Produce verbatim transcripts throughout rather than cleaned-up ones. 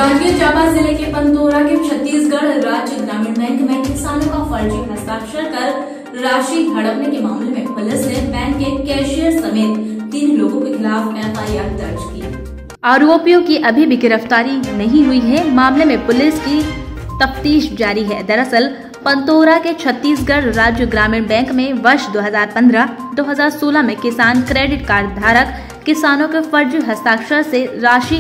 जांजगीर चांपा जिले के पंतोरा के छत्तीसगढ़ राज्य ग्रामीण बैंक में किसानों का फर्जी हस्ताक्षर कर राशि हड़पने के मामले में पुलिस ने बैंक के कैशियर समेत तीन लोगों के खिलाफ एफ आई आर दर्ज की। आरोपियों की अभी भी गिरफ्तारी नहीं हुई है। मामले में पुलिस की तफ्तीश जारी है। दरअसल पंतोरा के छत्तीसगढ़ राज्य ग्रामीण बैंक में वर्ष दो हज़ार पंद्रह दो हज़ार सोलह में किसान क्रेडिट कार्ड धारक किसानों के फर्जी हस्ताक्षर से राशि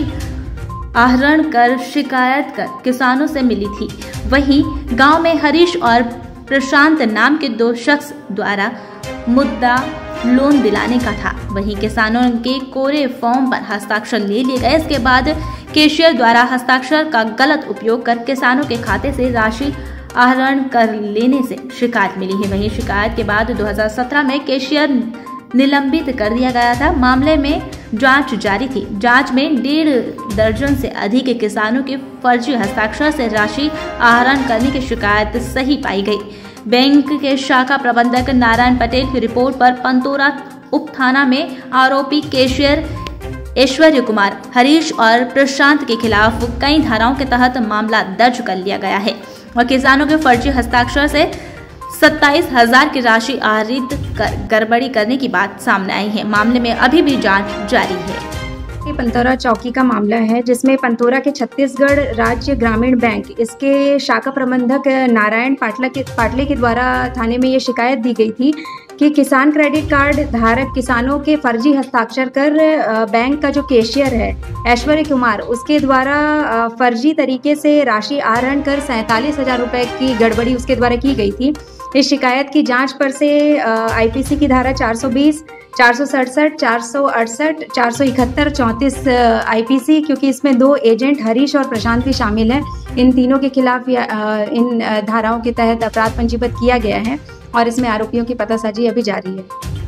आहरण कर शिकायत कर किसानों से मिली थी। वहीं गांव में हरीश और प्रशांत नाम के दो शख्स द्वारा मुद्दा लोन दिलाने का था। वहीं किसानों के कोरे फॉर्म पर हस्ताक्षर ले लिए गए। इसके बाद कैशियर द्वारा हस्ताक्षर का गलत उपयोग कर किसानों के खाते से राशि आहरण कर लेने से शिकायत मिली है। वहीं शिकायत के बाद दो हज़ार सत्रह में कैशियर निलंबित कर दिया गया था। मामले में जांच जारी थी। जांच में डेढ़ दर्जन से अधिक किसानों के फर्जी हस्ताक्षर से राशि आहरण करने की शिकायत सही पाई गई। बैंक के शाखा प्रबंधक नारायण पटेल की रिपोर्ट पर पंतोरा उप थाना में आरोपी कैशियर ऐश्वर्य कुमार, हरीश और प्रशांत के खिलाफ कई धाराओं के तहत मामला दर्ज कर लिया गया है और किसानों के फर्जी हस्ताक्षर से सत्ताईस हजार की राशि आहरित कर गड़बड़ी करने की बात सामने आई है। मामले में अभी भी जांच जारी है। ये पंतोरा चौकी का मामला है जिसमें पंतोरा के छत्तीसगढ़ राज्य ग्रामीण बैंक इसके शाखा प्रबंधक नारायण पाटला के पाटले के द्वारा थाने में ये शिकायत दी गई थी कि किसान क्रेडिट कार्ड धारक किसानों के फर्जी हस्ताक्षर कर बैंक का जो कैशियर है ऐश्वर्य कुमार, उसके द्वारा फर्जी तरीके से राशि आहरण कर सैंतालीस हजार रुपये की गड़बड़ी उसके द्वारा की गई थी। इस शिकायत की जांच पर से आईपीसी की धारा चार सौ बीस, चार सौ सड़सठ, चार सौ अड़सठ, चार सौ इकहत्तर, चौंतीस आईपीसी, क्योंकि इसमें दो एजेंट हरीश और प्रशांत भी शामिल हैं, इन तीनों के खिलाफ इन धाराओं के तहत अपराध पंजीबद्ध किया गया है और इसमें आरोपियों की पतासाजी अभी जारी है।